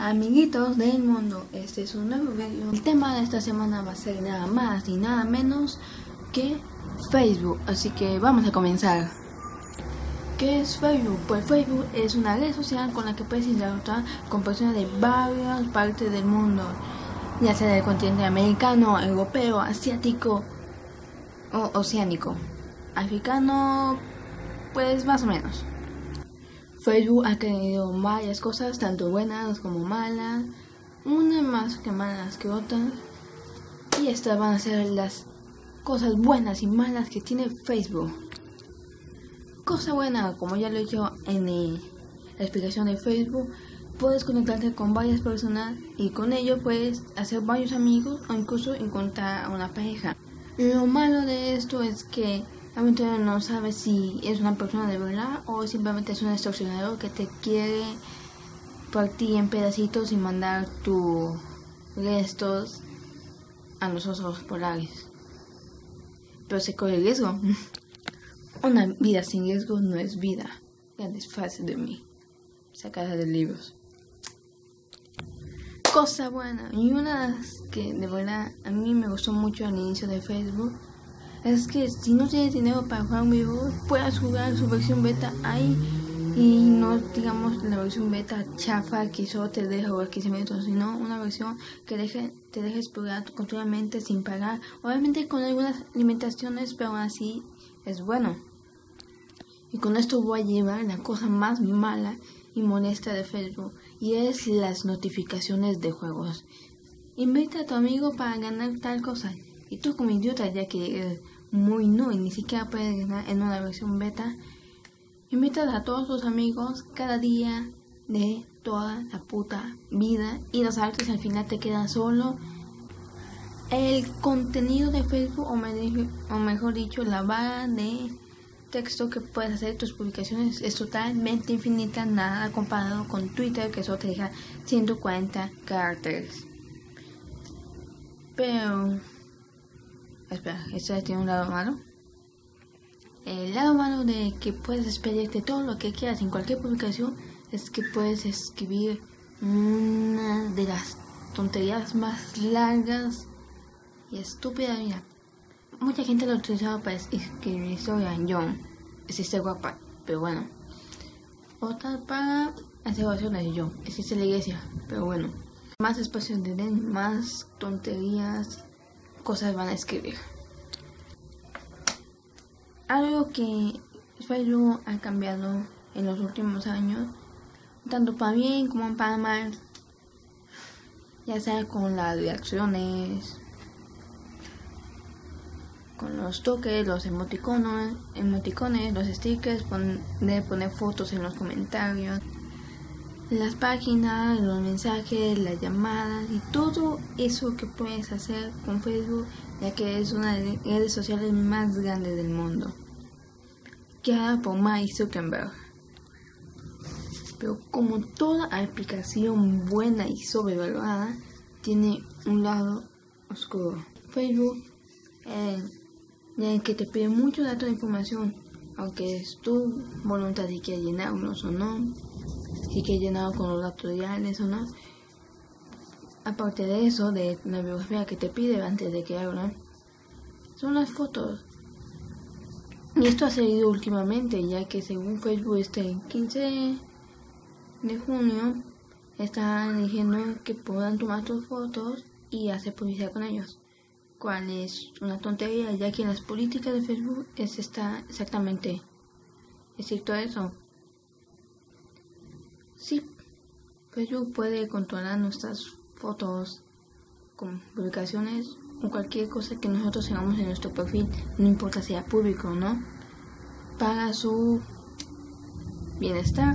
Amiguitos del mundo, este es un nuevo video. El tema de esta semana va a ser nada más y nada menos que Facebook, así que vamos a comenzar. ¿Qué es Facebook? Pues Facebook es una red social con la que puedes interactuar con personas de varias partes del mundo, ya sea del continente americano, europeo, asiático o oceánico, africano, pues más o menos. Facebook ha tenido varias cosas, tanto buenas como malas, unas más que malas que otras, y estas van a ser las cosas buenas y malas que tiene Facebook. Cosa buena, como ya lo he dicho en la explicación de Facebook, puedes conectarte con varias personas y con ello puedes hacer varios amigos o incluso encontrar una pareja. Lo malo de esto es que realmente no sabes si es una persona de verdad o simplemente es un extorsionador que te quiere partir en pedacitos y mandar tus restos a los osos polares. Pero se corre el riesgo. Una vida sin riesgo no es vida. Grandes frases de mí, sacadas de libros. Cosa buena, y una de las que de verdad a mí me gustó mucho al inicio de Facebook es que si no tienes dinero para jugar un videojuego, puedas jugar su versión beta ahí y no digamos la versión beta chafa que solo te deja jugar 15 minutos, sino una versión que te deja explorar continuamente sin pagar, obviamente con algunas limitaciones, pero aún así es bueno. Y con esto voy a llevar la cosa más mala y molesta de Facebook, y es las notificaciones de juegos. Invita a tu amigo para ganar tal cosa, y tú como idiota, ya que eres muy no y ni siquiera puedes ganar en una versión beta, invitas a todos tus amigos cada día de toda la puta vida y los artes al final te queda solo. El contenido de Facebook, o mejor dicho, la barra de texto que puedes hacer tus publicaciones es totalmente infinita, nada comparado con Twitter, que solo te deja 140 caracteres. Pero espera, ¿esto tiene un lado malo? El lado malo de que puedes expedirte todo lo que quieras en cualquier publicación es que puedes escribir una de las tonterías más largas y estúpidas. Mira, mucha gente lo utilizaba para escribir historia en John, existe guapa, pero bueno. Otra para hacer oraciones de John, existe la iglesia, pero bueno. Más espacio de den, más tonterías, cosas van a escribir. Algo que Facebook ha cambiado en los últimos años, tanto para bien como para mal, ya sea con las reacciones, con los toques, los emoticones, los stickers, poner fotos en los comentarios, las páginas, los mensajes, las llamadas y todo eso que puedes hacer con Facebook, ya que es una de las redes sociales más grandes del mundo, creada por Mark Zuckerberg. Pero como toda aplicación buena y sobrevalorada, tiene un lado oscuro. Facebook ya que te pide mucho datos de información, aunque es tu voluntad si quieres llenarlos o no, si quieres llenarlo con los datos reales o no. Aparte de eso, de la biografía que te pide antes de crearlo, son las fotos. Y esto ha seguido últimamente, ya que según Facebook este 15 de junio están diciendo que puedan tomar tus fotos y hacer publicidad con ellos, cual es una tontería, ya que en las políticas de Facebook está exactamente estricto eso. Sí, Facebook puede controlar nuestras fotos con publicaciones o cualquier cosa que nosotros tengamos en nuestro perfil, no importa si sea público o no, para su bienestar.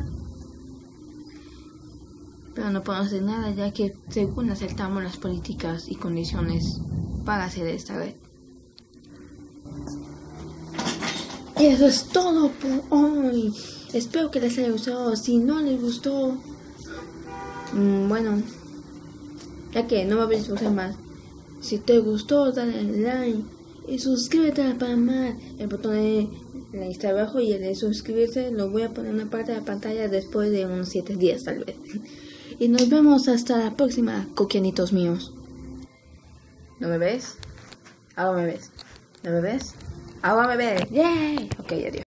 Pero no podemos hacer nada, ya que según aceptamos las políticas y condiciones para hacer esta red. Y eso es todo por hoy. Espero que les haya gustado. Si no les gustó, bueno, ya que no me voy a esforzar más. Si te gustó, dale like y suscríbete para más. El botón de like está abajo y el de suscribirse lo voy a poner en una parte de la pantalla después de unos 7 días tal vez. Y nos vemos hasta la próxima, coquianitos míos. ¿No me ves? Ahora me ves. ¿No me ves? Ahora me ves. ¡Yay! Ok, adiós.